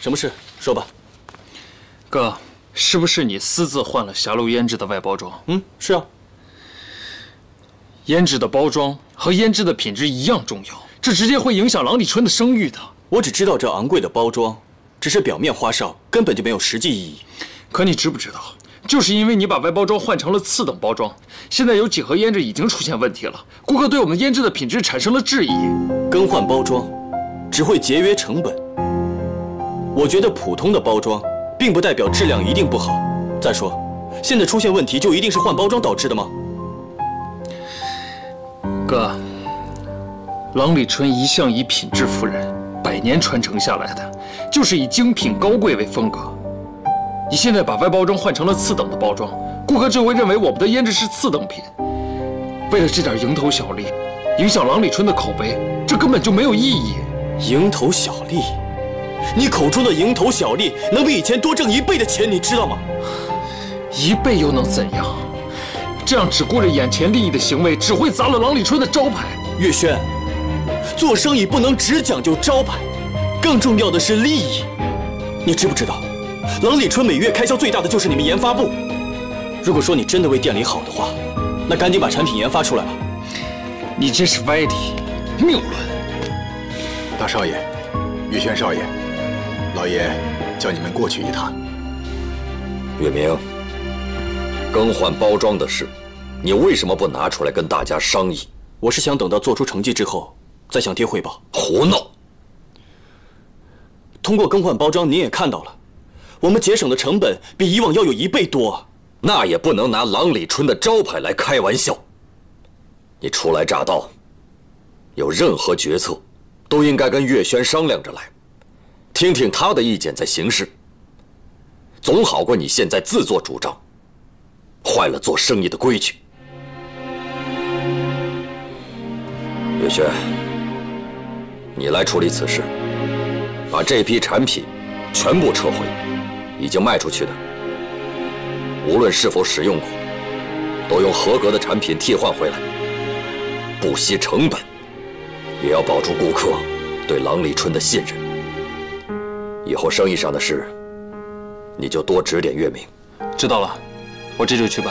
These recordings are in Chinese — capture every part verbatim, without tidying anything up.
什么事？说吧。 哥，是不是你私自换了霞露胭脂的外包装？ 嗯，是啊。 胭脂的包装和胭脂的品质一样重要，这直接会影响郎立春的声誉的。 我只知道这昂贵的包装只是表面花哨，根本就没有实际意义。 可你知不知道，就是因为你把外包装换成了次等包装，现在有几盒胭脂已经出现问题了，顾客对我们胭脂的品质产生了质疑。 更换包装只会节约成本。我觉得普通的包装并不代表质量一定不好。再说，现在出现问题就一定是换包装导致的吗？ 哥，郎立春一向以品质服人，百年传承下来的就是以精品高贵为风格。你现在把外包装换成了次等的包装，顾客就会认为我们的胭脂是次等品。为了这点蝇头小利，影响郎立春的口碑，这根本就没有意义。 蝇头小利？你口中的蝇头小利，能比以前多挣一倍的钱，你知道吗？ 一倍又能怎样？这样只顾着眼前利益的行为，只会砸了郎立春的招牌。 月轩，做生意不能只讲究招牌，更重要的是利益。你知不知道，郎立春每月开销最大的就是你们研发部。如果说你真的为店里好的话，那赶紧把产品研发出来吧。 你这是歪理，谬论。 大少爷，月轩少爷，老爷叫你们过去一趟。 月明，更换包装的事，你为什么不拿出来跟大家商议？ 我是想等到做出成绩之后，再向爹汇报。 胡闹！ 通过更换包装，您也看到了，我们节省的成本比以往要有一倍多。 那也不能拿郎立春的招牌来开玩笑。你初来乍到，有任何决策，都应该跟月轩商量着来，听听他的意见再行事，总好过你现在自作主张，坏了做生意的规矩。月轩，你来处理此事，把这批产品全部撤回，已经卖出去的，无论是否使用过，都用合格的产品替换回来，不惜成本，也要保住顾客对郎立春的信任。以后生意上的事，你就多指点月明。 知道了，我这就去办。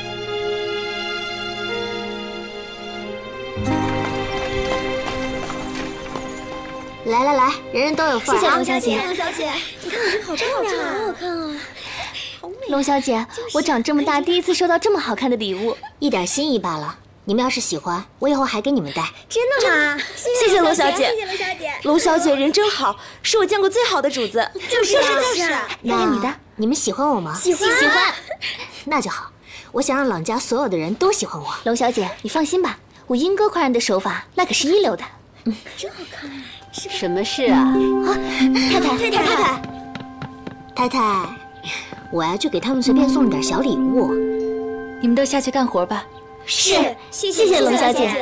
来来来，人人都有份啊！ 谢谢龙小姐。 龙小姐，你看我这好漂亮啊，好好看啊！ 龙小姐，我长这么大第一次收到这么好看的礼物， 一点心意罢了。你们要是喜欢，我以后还给你们带。 真的吗？ 谢谢龙小姐。 谢谢龙小姐。 龙小姐人真好，是我见过最好的主子。 就是就是。 看看你的，你们喜欢我吗？ 喜欢喜欢。 那就好，我想让朗家所有的人都喜欢我。 龙小姐，你放心吧，我英歌快人的手法那可是一流的。 嗯， 真好看。 什么事啊？ 啊，太太， 太太，太太， 太太，我呀就给他们随便送了点小礼物。 你们都下去干活吧。 是，谢谢谢龙小姐。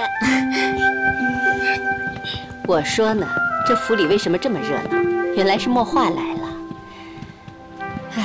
我说呢，这府里为什么这么热闹？原来是墨画来了。唉，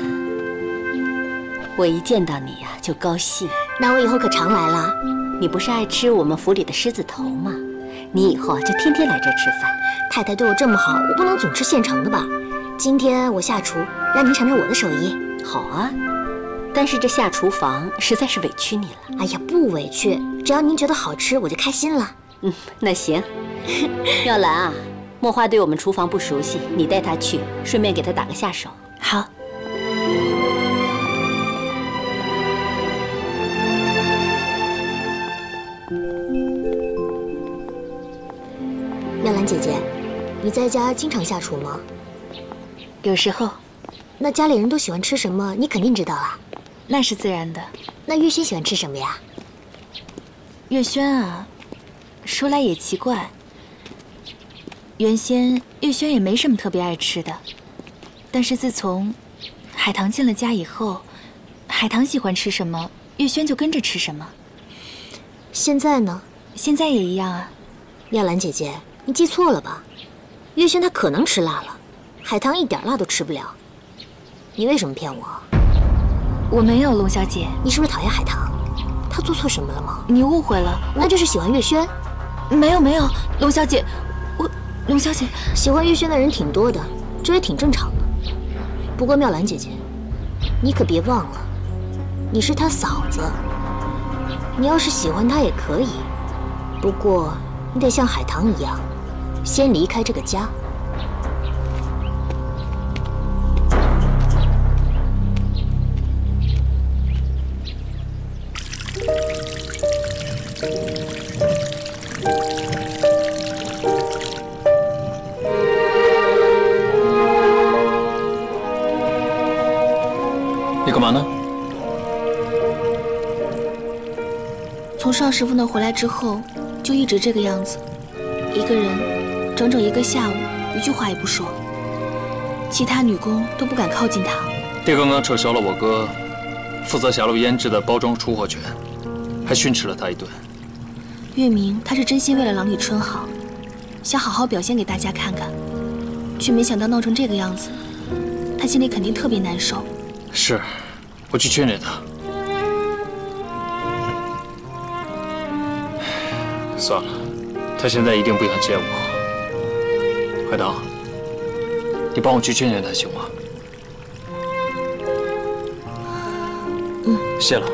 我一见到你呀就高兴。 那我以后可常来了。 你不是爱吃我们府里的狮子头吗？你以后啊就天天来这吃饭。 太太对我这么好，我不能总吃现成的吧？今天我下厨，让您尝尝我的手艺。 好啊，但是这下厨房实在是委屈你了。 哎呀，不委屈，只要您觉得好吃，我就开心了。 嗯，那行。妙兰啊，墨花对我们厨房不熟悉，你带她去，顺便给她打个下手。 好。 妙兰姐姐，你在家经常下厨吗？ 有时候。 那家里人都喜欢吃什么，你肯定知道啦。 那是自然的。 那月轩喜欢吃什么呀？ 月轩啊，说来也奇怪，原先月轩也没什么特别爱吃的，但是自从海棠进了家以后，海棠喜欢吃什么，月轩就跟着吃什么。 现在呢？ 现在也一样啊。 妙兰姐姐，你记错了吧？月轩她可能吃辣了，海棠一点辣都吃不了。你为什么骗我？ 我没有，龙小姐。 你是不是讨厌海棠？她做错什么了吗？ 你误会了， 那就是喜欢月轩。 没有没有，龙小姐，我龙小姐喜欢月轩的人挺多的， 这也挺正常的。不过妙兰姐姐，你可别忘了，你是他嫂子。你要是喜欢他也可以，不过你得像海棠一样，先离开这个家。 你干嘛呢？ 从邵师傅那回来之后，就一直这个样子，一个人，整整一个下午，一句话也不说。其他女工都不敢靠近他。 爹刚刚撤销了我哥负责狭路腌制的包装出货权，还训斥了他一顿。 月明他是真心为了郎里春好，想好好表现给大家看看，却没想到闹成这个样子，他心里肯定特别难受。 是，我去劝劝他。算了，他现在一定不想见我。海棠，你帮我去劝劝他行吗？ 嗯， 谢了。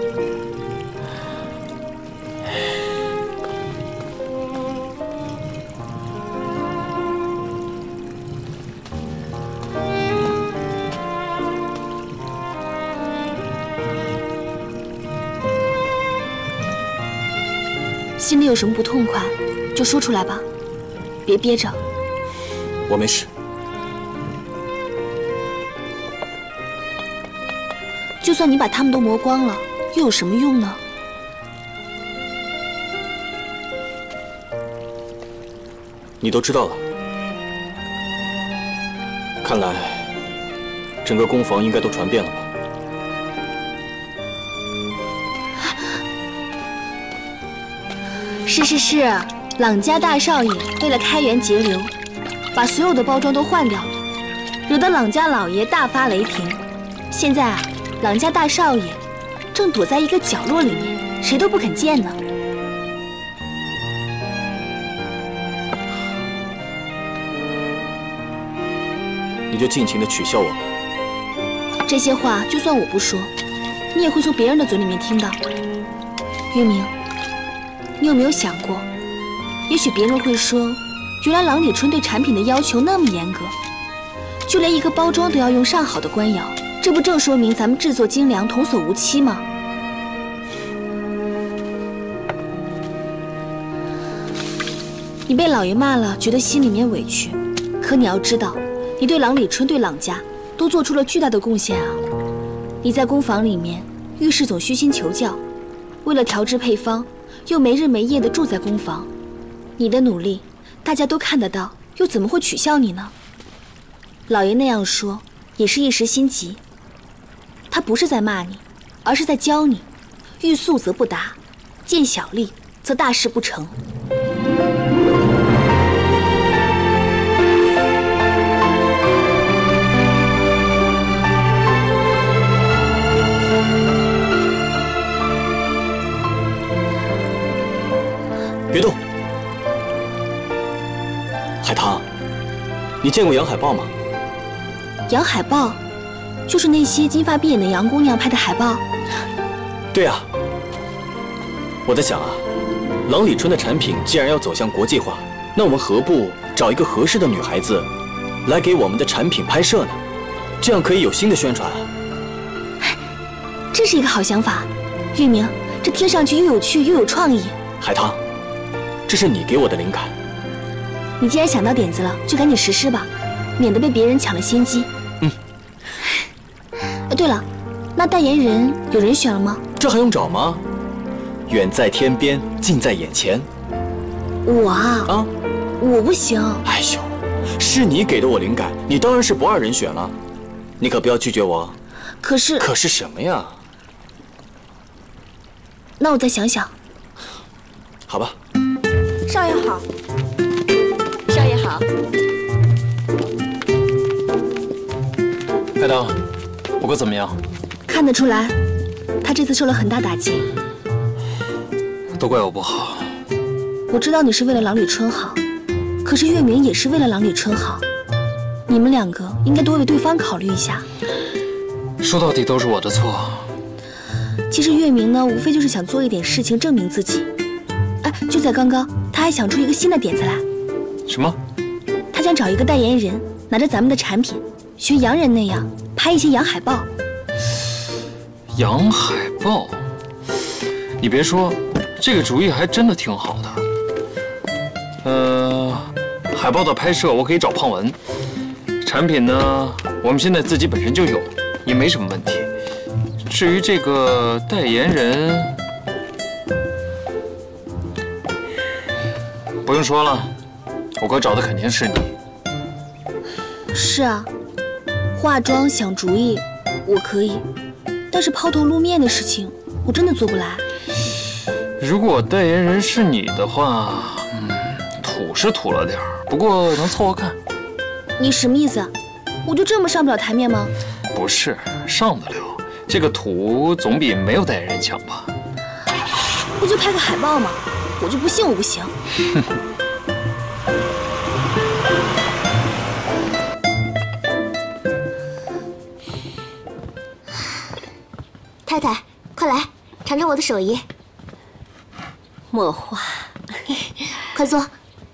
心里有什么不痛快，就说出来吧，别憋着。 我没事。 就算你把他们都磨光了，又有什么用呢？ 你都知道了，看来整个工坊应该都传遍了吧？ 是是是，朗家大少爷为了开源节流，把所有的包装都换掉了，惹得朗家老爷大发雷霆。现在啊，朗家大少爷正躲在一个角落里面，谁都不肯见呢。 你就尽情的取笑我吧。 这些话就算我不说，你也会从别人的嘴里面听到。月明，你有没有想过，也许别人会说，原来郎里春对产品的要求那么严格，就连一个包装都要用上好的官窑，这不正说明咱们制作精良、童叟无欺吗？你被老爷骂了，觉得心里面委屈，可你要知道，你对郎里春、对朗家都做出了巨大的贡献啊！你在工坊里面，御史总虚心求教，为了调制配方，又没日没夜地住在工坊，你的努力大家都看得到，又怎么会取笑你呢？老爷那样说也是一时心急，他不是在骂你，而是在教你，欲速则不达，见小利则大事不成。 别动！海棠，你见过杨海豹吗？ 杨海豹，就是那些金发碧眼的杨姑娘拍的海报。 对啊。我在想啊，郎里春的产品既然要走向国际化，那我们何不找一个合适的女孩子，来给我们的产品拍摄呢？这样可以有新的宣传啊。 这是一个好想法，月明，这听上去又有趣又有创意。 海棠。这是你给我的灵感。 你既然想到点子了，就赶紧实施吧，免得被别人抢了先机。 嗯。 哎，对了，那代言人有人选了吗？ 这还用找吗？远在天边，近在眼前。 我啊， 啊， 我不行。 哎呦，是你给的我灵感，你当然是不二人选了。你可不要拒绝我。 可是， 可是什么呀？ 那我再想想。 好吧。 少爷好， 少爷好。 海棠，我哥怎么样？ 看得出来，他这次受了很大打击。 都怪我不好。 我知道你是为了郎里春好，可是月明也是为了郎里春好。 你们两个应该多为对方考虑一下。 说到底都是我的错。 其实月明呢，无非就是想做一点事情证明自己。哎，就在刚刚，他还想出一个新的点子来。 什么？ 他想找一个代言人，拿着咱们的产品，学洋人那样拍一些洋海报。 洋海报？你别说，这个主意还真的挺好的。呃，海报的拍摄我可以找胖文，产品呢，我们现在自己本身就有，也没什么问题。至于这个代言人，不用说了，我哥找的肯定是你。 是啊，化妆想主意我可以，但是抛头露面的事情我真的做不来。 如果代言人是你的话，嗯，土是土了点儿，不过能凑合看。 你什么意思？我就这么上不了台面吗？ 不是，上得了。这个土总比没有代言人强吧？ 不就拍个海报吗？我就不信我不行。 太太，快来尝尝我的手艺。 墨画， 快坐。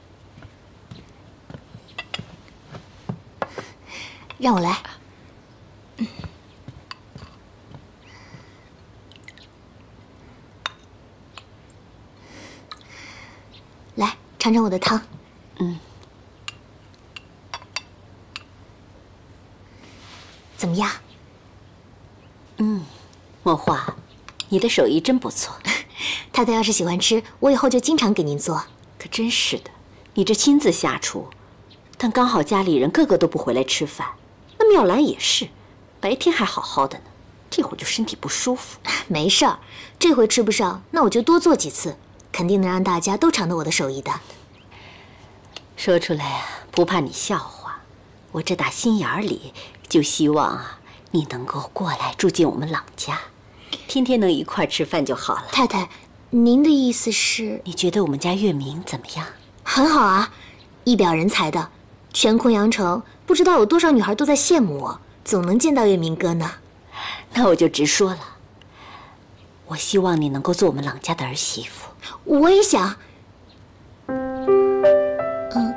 让我来。来，尝尝我的汤。 嗯， 怎么样？ 嗯，墨画，你的手艺真不错。 太太要是喜欢吃，我以后就经常给您做。 可真是的，你这亲自下厨，但刚好家里人个个都不回来吃饭。那妙兰也是，白天还好好的呢，这会儿就身体不舒服。 没事儿，这回吃不上，那我就多做几次。肯定能让大家都尝到我的手艺的。 说出来啊，不怕你笑话，我这打心眼里就希望啊，你能够过来住进我们朗家，天天能一块吃饭就好了。 太太，您的意思是？ 你觉得我们家月明怎么样？ 很好啊，一表人才的，全昆阳城不知道有多少女孩都在羡慕我，总能见到月明哥呢。 那我就直说了，我希望你能够做我们朗家的儿媳妇。 我也想。嗯，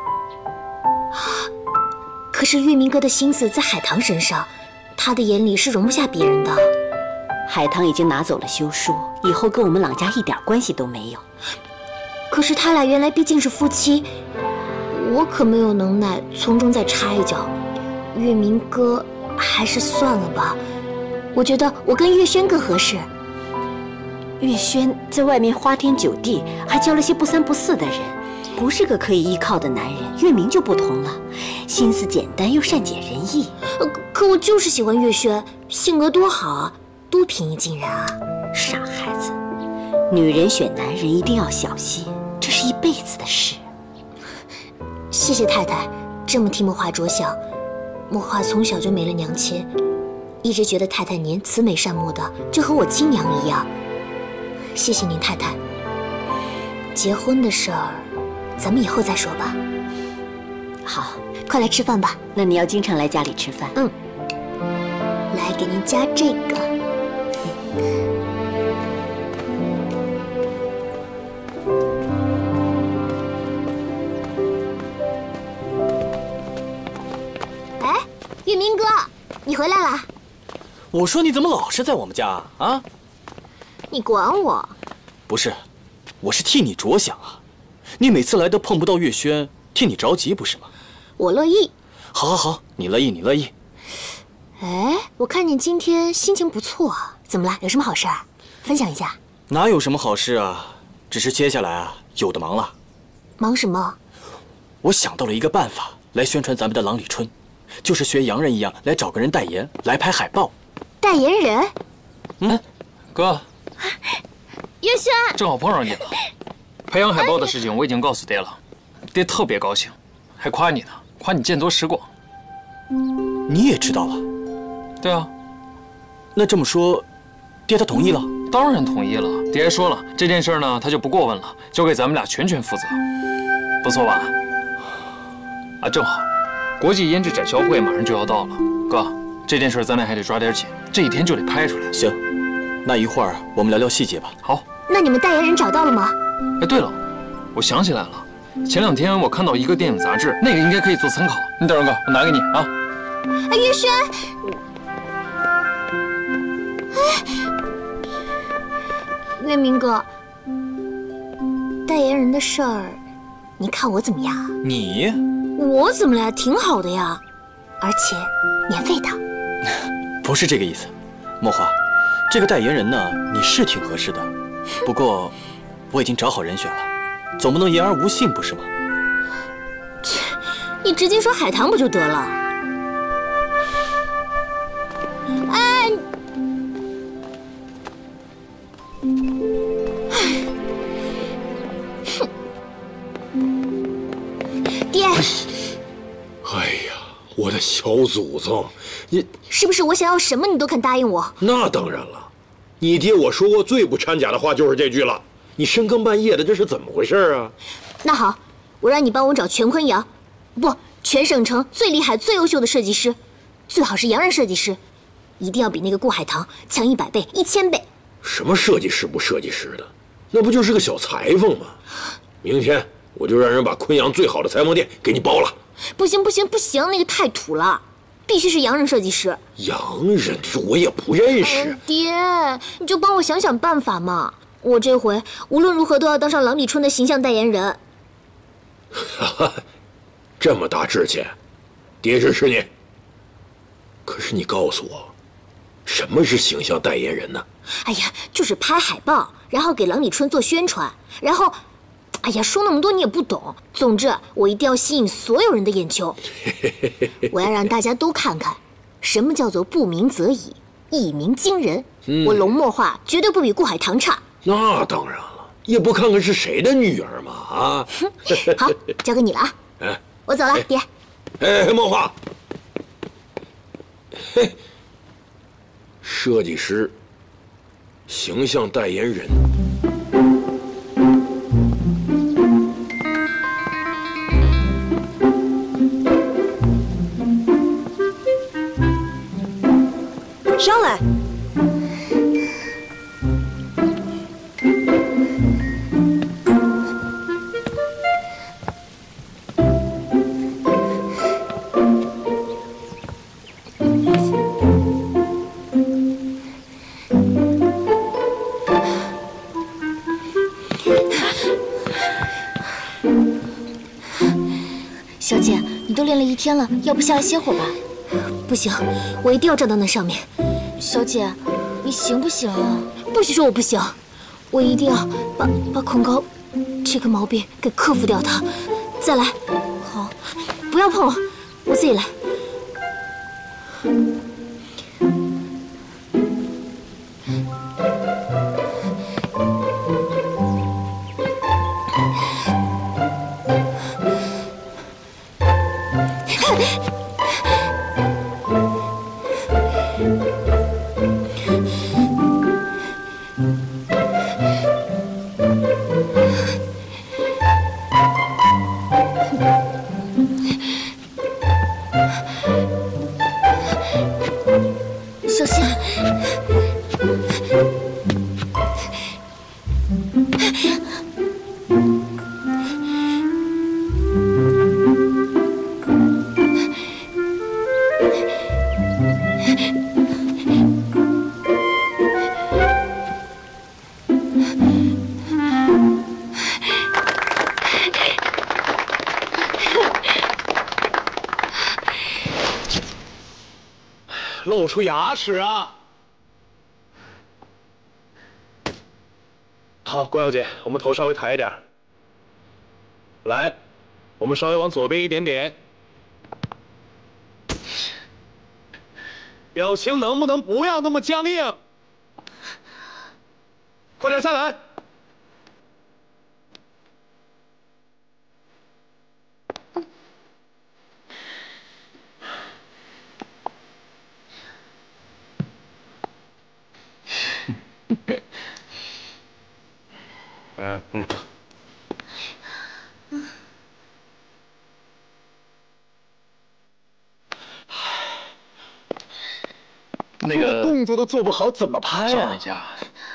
可是月明哥的心思在海棠身上，他的眼里是容不下别人的。 海棠已经拿走了休书，以后跟我们朗家一点关系都没有。 可是他俩原来毕竟是夫妻，我可没有能耐从中再插一脚。月明哥，还是算了吧。我觉得我跟月轩更合适。 月轩在外面花天酒地，还交了些不三不四的人，不是个可以依靠的男人。月明就不同了，心思简单又善解人意。 可可我就是喜欢月轩，性格多好啊，多平易近人啊。 傻孩子，女人选男人一定要小心，这是一辈子的事。 谢谢太太这么替墨画着想。墨画从小就没了娘亲，一直觉得太太您慈眉善目的，就和我亲娘一样。谢谢您，太太。结婚的事儿，咱们以后再说吧。 好， 快来吃饭吧。 那你要经常来家里吃饭。 嗯。来，给您加这个。哎，月明哥，你回来啦！ 我说你怎么老是在我们家啊？ 你管我？ 不是，我是替你着想啊。你每次来都碰不到月轩，替你着急不是吗？ 我乐意。 好，好，好，你乐意，你乐意。 哎，我看你今天心情不错，怎么了？有什么好事儿？分享一下。 哪有什么好事啊？只是接下来啊，有的忙了。 忙什么？ 我想到了一个办法来宣传咱们的郎里春，就是学洋人一样来找个人代言，来拍海报。 代言人？ 嗯，哥。 月轩， 正好碰上你了。拍洋海报的事情我已经告诉爹了，爹特别高兴，还夸你呢，夸你见多识广。 你也知道了？ 对啊。 那这么说，爹他同意了？ 当然同意了。爹还说了，这件事呢他就不过问了，交给咱们俩全权负责，不错吧？啊，正好， 国际胭脂展销会马上就要到了，哥，这件事咱俩还得抓点紧，这一天就得拍出来。 行，那一会儿我们聊聊细节吧。 好。 那你们代言人找到了吗？ 哎，对了，我想起来了，前两天我看到一个电影杂志，那个应该可以做参考。你等着，哥，我拿给你啊。 哎，月轩，哎，月明哥，代言人的事儿，你看我怎么样？ 你？ 我怎么了？挺好的呀，而且免费的。 不是这个意思，墨花，这个代言人呢，你是挺合适的，不过我已经找好人选了，总不能言而无信，不是吗？ 切，你直接说海棠不就得了？哎，哼，爹。 哎呀，我的小祖宗，你是不是我想要什么你都肯答应我？ 那当然了，你爹我说过最不掺假的话就是这句了。你深更半夜的，这是怎么回事啊？ 那好，我让你帮我找全昆阳，不，全省城最厉害、最优秀的设计师，最好是洋人设计师，一定要比那个顾海棠强一百倍、一千倍。 什么设计师不设计师的，那不就是个小裁缝吗？明天我就让人把昆阳最好的裁缝店给你包了。 不行不行不行，那个太土了，必须是洋人设计师。 洋人，这我也不认识。 哎、爹，你就帮我想想办法嘛！我这回无论如何都要当上郎里春的形象代言人。 哈哈，这么大志气，爹支持你。可是你告诉我，什么是形象代言人呢？ 哎呀，就是拍海报，然后给郎里春做宣传，然后，哎呀，说那么多你也不懂。总之，我一定要吸引所有人的眼球，我要让大家都看看，什么叫做不鸣则已，一鸣惊人。嗯、我龙墨画绝对不比顾海棠差。 那当然了，也不看看是谁的女儿嘛啊！ 好，交给你了啊！哎，我走了，哎、爹。 哎，墨画，嘿，设计师，形象代言人。 上来。 小姐，你都练了一天了，要不下来歇会儿吧？不行，我一定要站到那上面。小姐，你行不行啊？不许说我不行，我一定要把把恐高这个毛病给克服掉它。再来，好，不要碰我，我自己来。小心！ 露出牙齿啊！好，关小姐，我们头稍微抬一点。来，我们稍微往左边一点点。表情能不能不要那么僵硬？快点下来！嗯嗯。 那个动作都做不好，怎么拍呀？ 一下，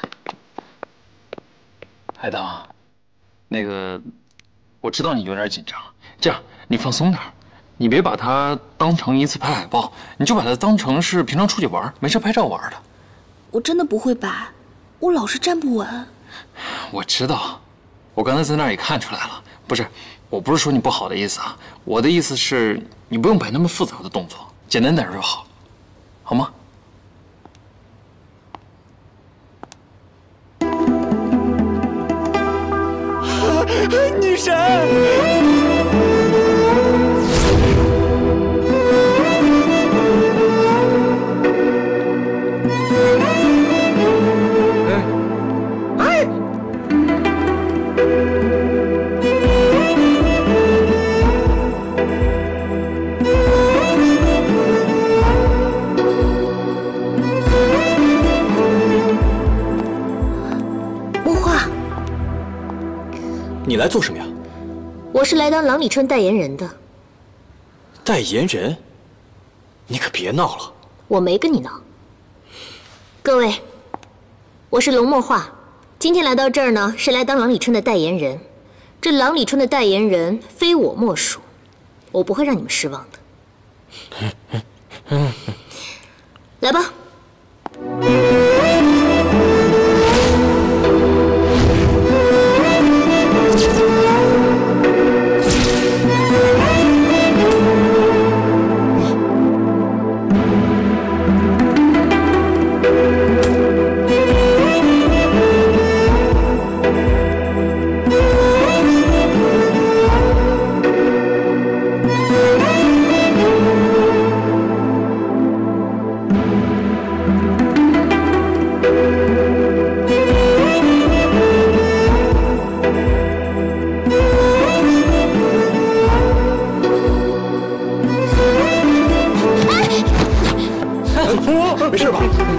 海棠，那个我知道你有点紧张，这样你放松点儿，你别把它当成一次拍海报，你就把它当成是平常出去玩，没事拍照玩的。 我真的不会摆，我老是站不稳。 我知道，我刚才在那儿也看出来了。不是，我不是说你不好的意思啊，我的意思是你不用摆那么复杂的动作，简单点就好，好吗？ 女神！哎！ 木画， 你来做什么呀？ 我是来当郎里春代言人的。 代言人？你可别闹了。 我没跟你闹。各位，我是龙墨画，今天来到这儿呢，是来当郎里春的代言人。这郎里春的代言人非我莫属，我不会让你们失望的。来吧。 没事吧？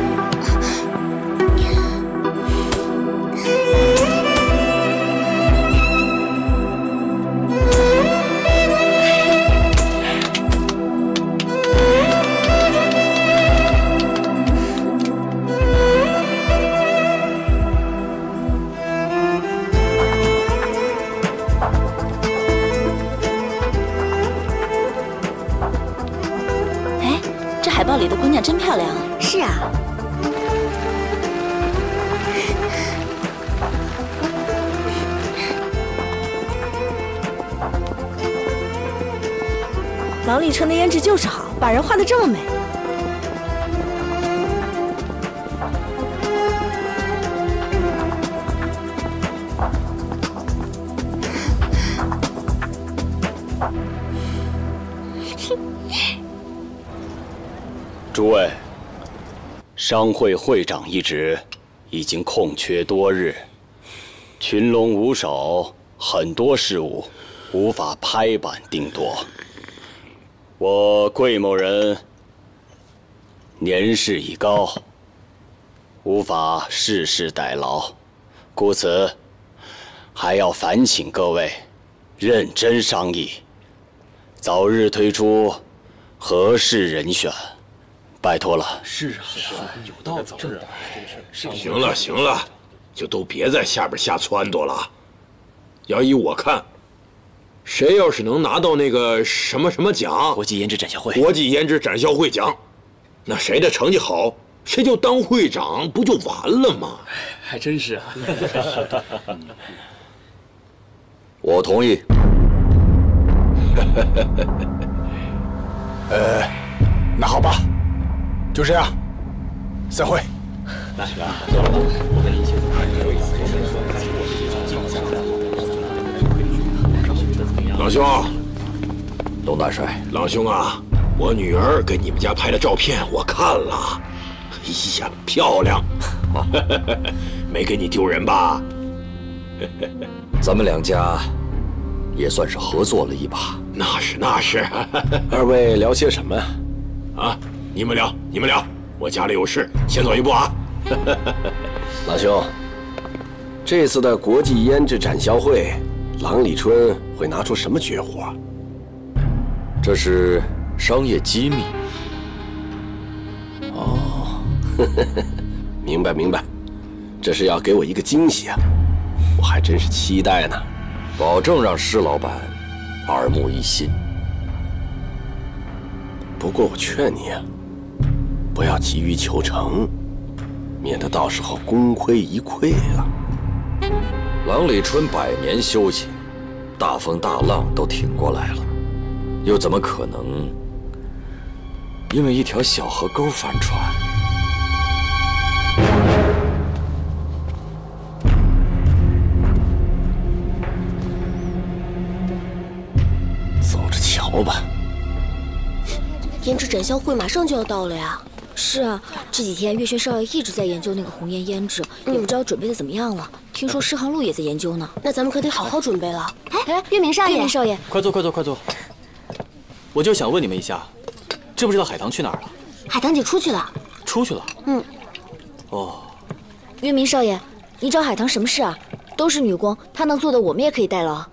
哎，这海报里的姑娘真漂亮啊！ 是啊。 郎里春的胭脂就是好，把人画得这么美。 诸位，商会会长一职已经空缺多日，群龙无首，很多事务无法拍板定夺。我桂某人年事已高，无法事事代劳，故此还要烦请各位认真商议，早日推出合适人选。拜托了。 是啊，是啊，有道理。是啊， 行了行了，就都别在下边瞎撺掇了。要依我看，谁要是能拿到那个什么什么奖， 国际胭脂展销会， 国际胭脂展销会奖，那谁的成绩好，谁就当会长，不就完了吗？ 还真是啊。 我同意。 呃，那好吧。就这样，散会。 来， 老兄， 董大帅， 老兄啊，我女儿给你们家拍的照片我看了，哎呀，漂亮，没给你丢人吧？ 咱们两家也算是合作了一把。 那是那是。 二位聊些什么呀？ 啊？你们聊，你们聊，我家里有事，先走一步啊。 老兄，这次的国际胭脂展销会，郎里春会拿出什么绝活？ 这是商业机密。 哦， 明白明白，这是要给我一个惊喜啊！我还真是期待呢。 保证让施老板耳目一新。 不过我劝你啊，不要急于求成，免得到时候功亏一篑了。 郎里春百年修行，大风大浪都挺过来了，又怎么可能因为一条小河沟翻船？ 走着瞧吧。 胭脂展销会马上就要到了呀。是啊，这几天月轩少爷一直在研究那个红颜胭脂，也不知道准备的怎么样了。听说诗航路也在研究呢，那咱们可得好好准备了。 哎，月明少爷， 月明少爷， 快坐，快坐，快坐。我就想问你们一下，知不知道海棠去哪儿了？ 海棠姐出去了。 出去了？ 嗯。 哦。 月明少爷，你找海棠什么事啊？都是女工，她能做的我们也可以代劳。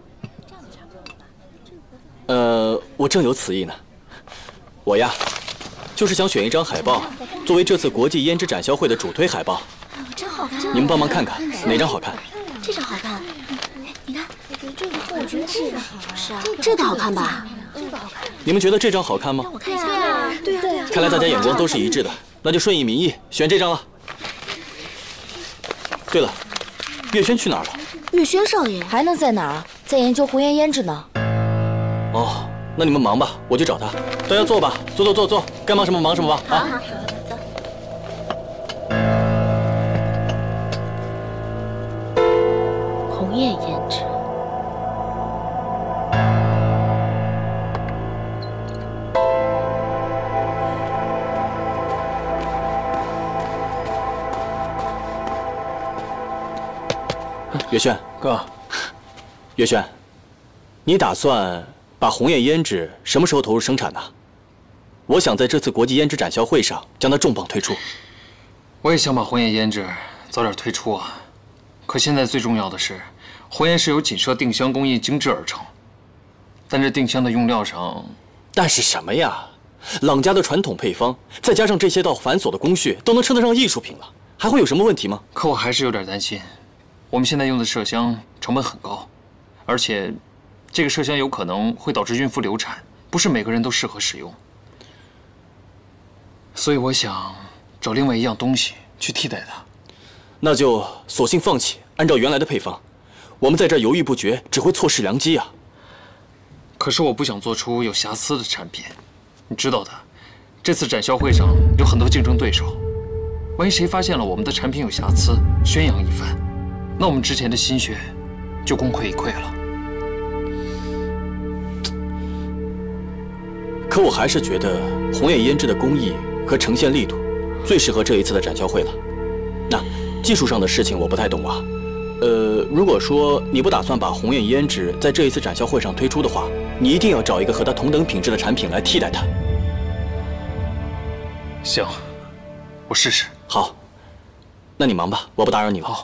呃，我正有此意呢。我呀，就是想选一张海报，作为这次国际胭脂展销会的主推海报。 真好看！ 你们帮忙看看哪张好看？ 这张好看。你看，我觉得这个，我觉得这个好。是啊， 这个好看吧？ 这个好看。 你们觉得这张好看吗？ 让我看一下。对啊，对啊，对啊。 看来大家眼光都是一致的，那就顺应民意，选这张了。对了，月轩去哪儿了？ 月轩少爷还能在哪儿？在研究红颜胭脂呢。 哦，那你们忙吧，我去找他。大家坐吧，坐坐坐坐，该忙什么忙什么吧。啊。 红艳胭脂。 月轩哥，月轩，你打算把红艳胭脂什么时候投入生产呢？我想在这次国际胭脂展销会上将它重磅推出。 我也想把红艳胭脂早点推出啊，可现在最重要的是，红颜是由锦社定香工艺精制而成，但这定香的用料上， 但是什么呀？朗家的传统配方，再加上这些道繁琐的工序，都能称得上艺术品了，还会有什么问题吗？ 可我还是有点担心。我们现在用的麝香成本很高，而且这个麝香有可能会导致孕妇流产，不是每个人都适合使用。所以我想找另外一样东西去替代它。 那就索性放弃，按照原来的配方。我们在这犹豫不决，只会错失良机啊。 可是我不想做出有瑕疵的产品，你知道的，这次展销会上有很多竞争对手，万一谁发现了我们的产品有瑕疵，宣扬一番，那我们之前的心血就功亏一篑了。 可我还是觉得红艳胭脂的工艺和呈现力度最适合这一次的展销会了。那技术上的事情我不太懂啊。呃，如果说你不打算把红艳胭脂在这一次展销会上推出的话，你一定要找一个和它同等品质的产品来替代它。 行，我试试。 好，那你忙吧，我不打扰你了。 好。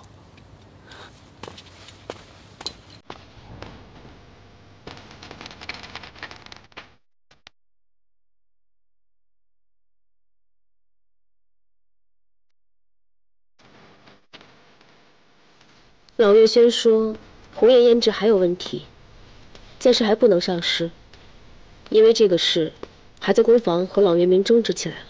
老月轩说，红艳胭脂还有问题，暂时还不能上市，因为这个事还在工房和朗月明争执起来了。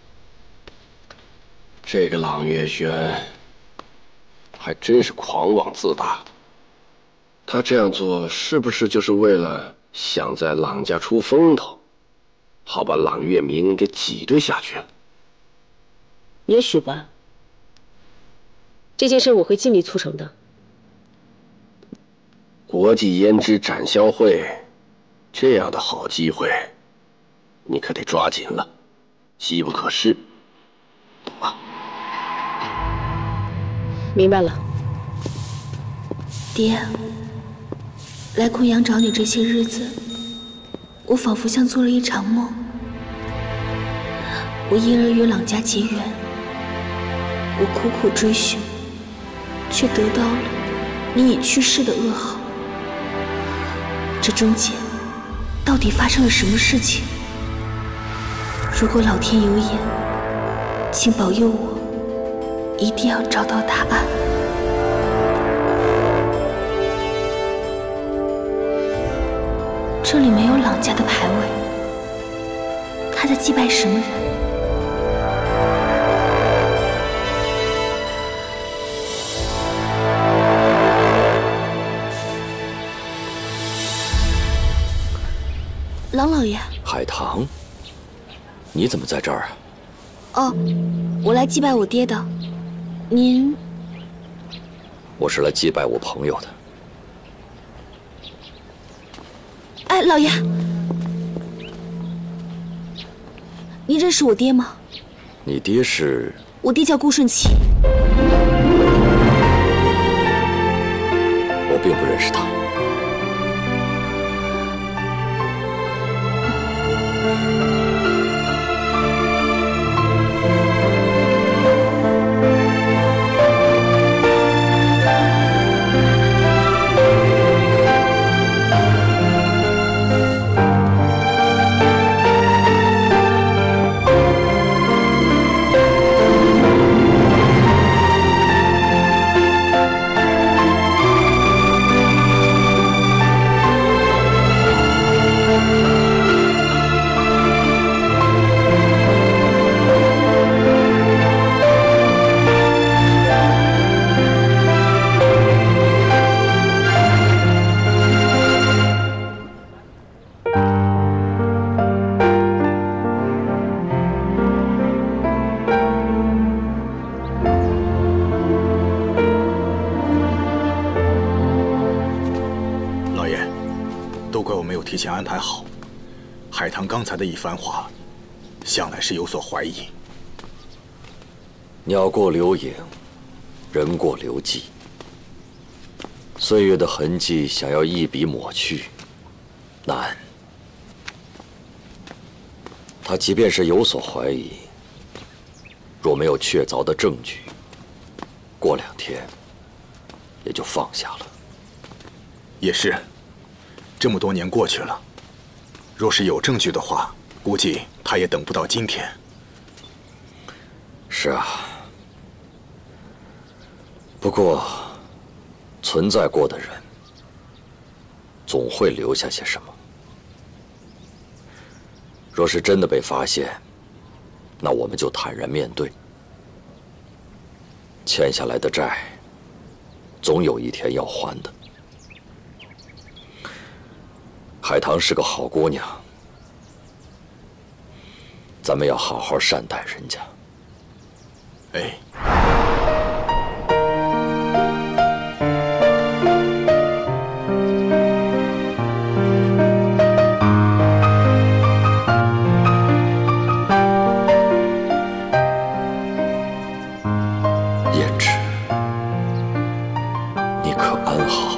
这个朗月轩还真是狂妄自大，他这样做是不是就是为了想在朗家出风头，好把朗月明给挤兑下去？ 也许吧。这件事我会尽力促成的。 国际胭脂展销会，这样的好机会，你可得抓紧了，机不可失，懂吗？ 明白了。 爹，来昆阳找你这些日子，我仿佛像做了一场梦。我因而与朗家结缘，我苦苦追寻，却得到了你已去世的噩耗。这中间到底发生了什么事情？如果老天有眼，请保佑我一定要找到答案。这里没有朗家的牌位，他在祭拜什么人？郎老爷， 海棠，你怎么在这儿啊？ 哦，我来祭拜我爹的。您？ 我是来祭拜我朋友的。 哎，老爷，您认识我爹吗？ 你爹是？ 我爹叫顾顺起。 我并不认识他。 提前安排好，海棠刚才的一番话，向来是有所怀疑。 鸟过留影，人过留迹。岁月的痕迹，想要一笔抹去，难。他即便是有所怀疑，若没有确凿的证据，过两天也就放下了。 也是。这么多年过去了，若是有证据的话，估计他也等不到今天。 是啊，不过存在过的人，总会留下些什么。若是真的被发现，那我们就坦然面对。欠下来的债，总有一天要还的。海棠是个好姑娘，咱们要好好善待人家。 哎。 胭脂，你可安好？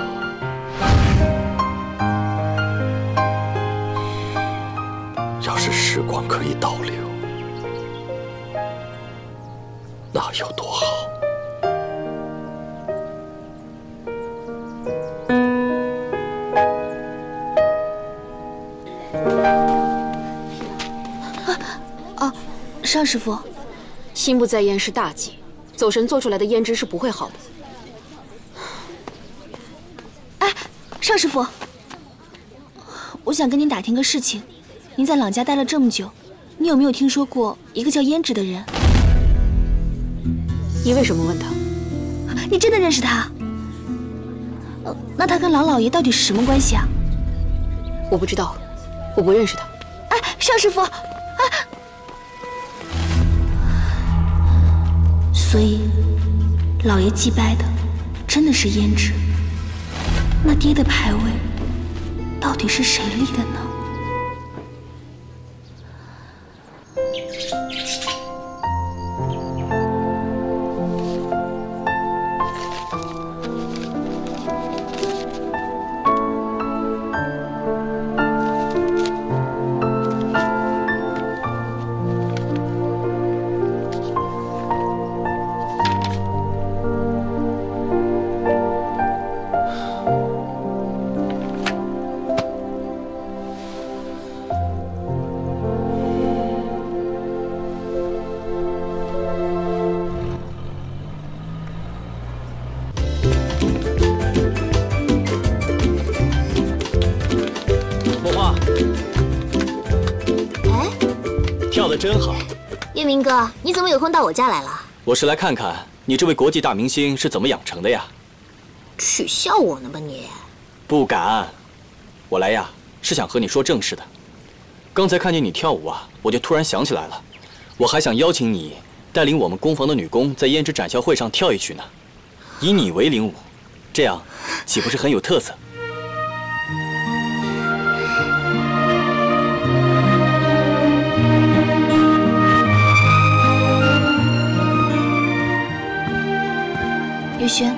要是时光可以倒流，那有多好？ 啊，尚师傅， 心不在焉是大忌，走神做出来的胭脂是不会好的。 哎，尚师傅，我想跟您打听个事情。您在朗家待了这么久，你有没有听说过一个叫胭脂的人？ 你为什么问他？ 你真的认识他？呃，那他跟郎老爷到底是什么关系啊？ 我不知道，我不认识他。 哎，尚师傅，啊！所以，老爷祭拜的真的是胭脂。那爹的牌位到底是谁立的呢？ 哎， 跳得真好。 月明哥，你怎么有空到我家来了？ 我是来看看你这位国际大明星是怎么养成的呀？ 取笑我呢吧你？ 不敢，我来呀是想和你说正事的。刚才看见你跳舞啊，我就突然想起来了，我还想邀请你带领我们工坊的女工在胭脂展销会上跳一曲呢，以你为领舞，这样岂不是很有特色？ 月轩，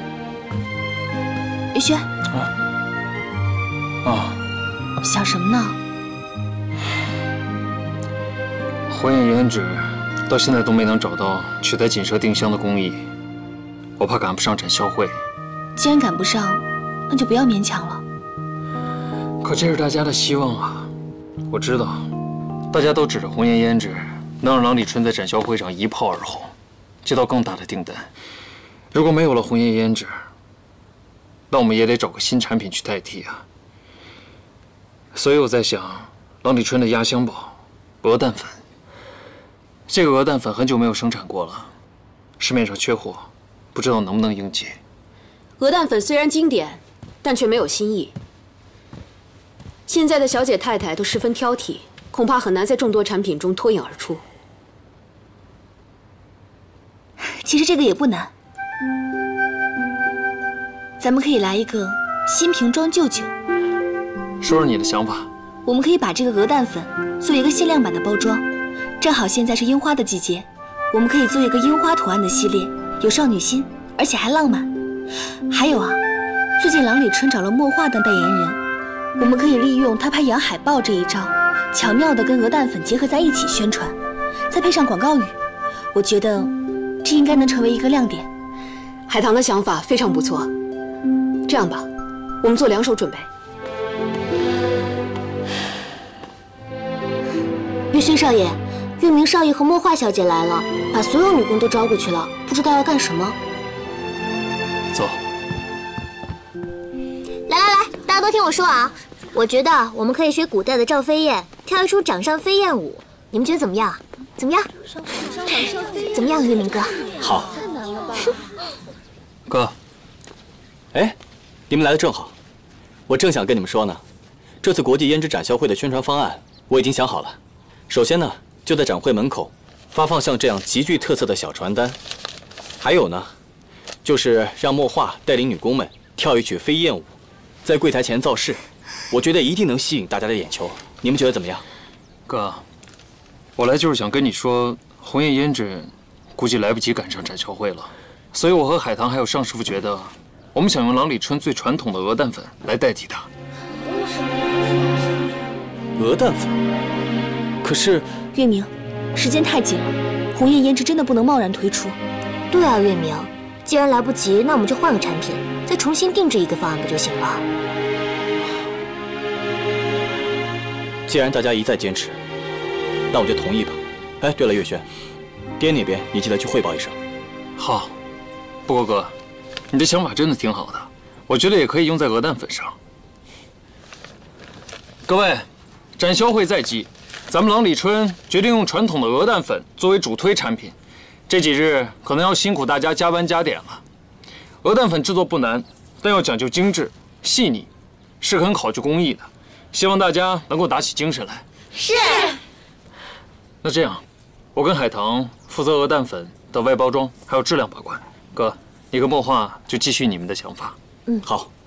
月轩， 啊啊， 想什么呢？ 火眼胭脂到现在都没能找到取代锦蛇定香的工艺，我怕赶不上展销会。 既然赶不上，那就不要勉强了。 可这是大家的希望啊！我知道，大家都指着红颜胭脂能让郎里春在展销会上一炮而红，接到更大的订单。如果没有了红颜胭脂，那我们也得找个新产品去代替啊。所以我在想，郎里春的压箱宝鹅蛋粉。这个鹅蛋粉很久没有生产过了，市面上缺货，不知道能不能应接。 鹅蛋粉虽然经典，但却没有新意。现在的小姐太太都十分挑剔，恐怕很难在众多产品中脱颖而出。 其实这个也不难，咱们可以来一个新瓶装旧酒。 说说你的想法。 我们可以把这个鹅蛋粉做一个限量版的包装，正好现在是樱花的季节，我们可以做一个樱花图案的系列，有少女心，而且还浪漫。还有啊，最近郎里春找了墨画当代言人，我们可以利用他拍洋海报这一招，巧妙地跟鹅蛋粉结合在一起宣传，再配上广告语，我觉得这应该能成为一个亮点。 海棠的想法非常不错，这样吧，我们做两手准备。 月轩少爷，月明少爷和墨画小姐来了，把所有女工都招过去了，不知道要干什么。 走。 来来来，大家都听我说啊！我觉得我们可以学古代的赵飞燕，跳一出掌上飞燕舞。你们觉得怎么样？怎么样？怎么样，月明哥？ 好。 太难了吧？ 哥， 哎，你们来的正好，我正想跟你们说呢，这次国际胭脂展销会的宣传方案我已经想好了。首先呢，就在展会门口发放像这样极具特色的小传单，还有呢，就是让墨画带领女工们跳一曲飞燕舞，在柜台前造势，我觉得一定能吸引大家的眼球。你们觉得怎么样？ 哥，我来就是想跟你说，红颜胭脂估计来不及赶上展销会了，所以我和海棠还有尚师傅觉得，我们想用郎里春最传统的鹅蛋粉来代替它。 鹅蛋粉？可是月明，时间太紧了，红颜胭脂真的不能贸然推出。 对啊，月明，既然来不及，那我们就换个产品，再重新定制一个方案不就行了？ 既然大家一再坚持，那我就同意吧。哎，对了，月轩，爹那边你记得去汇报一声。 好。不过哥，你这想法真的挺好的，我觉得也可以用在鹅蛋粉上。各位，展销会在即，咱们郎里春决定用传统的鹅蛋粉作为主推产品，这几日可能要辛苦大家加班加点了。鹅蛋粉制作不难，但要讲究精致、细腻，是很考究工艺的。希望大家能够打起精神来。 是。 那这样，我跟海棠负责鹅蛋粉的外包装还有质量把关，哥，你跟墨画就继续你们的想法。 嗯， 好。